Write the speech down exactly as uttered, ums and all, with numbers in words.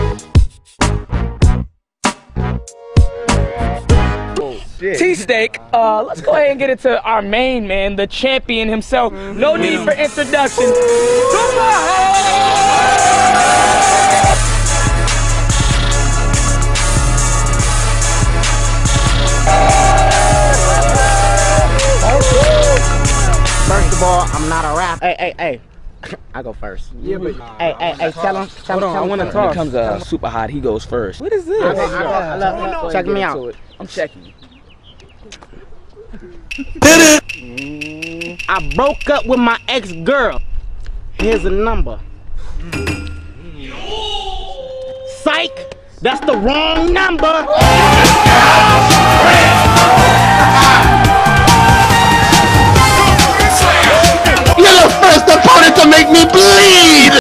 T-Steak, uh, let's go ahead and get into our main man, the champion himself. No need for introduction. First of all, I'm not a rapper. Hey, hey, hey. I go first. Yeah, but hey, hey, hey, tell him. Tell him. I want to talk. When it comes uh, super hot, he goes first. What is this? I go, I go, I love, look, check me out. I'm checking. I broke up with my ex-girl. Here's a number. Psych! That's the wrong number! You're the first opponent to make me bleed!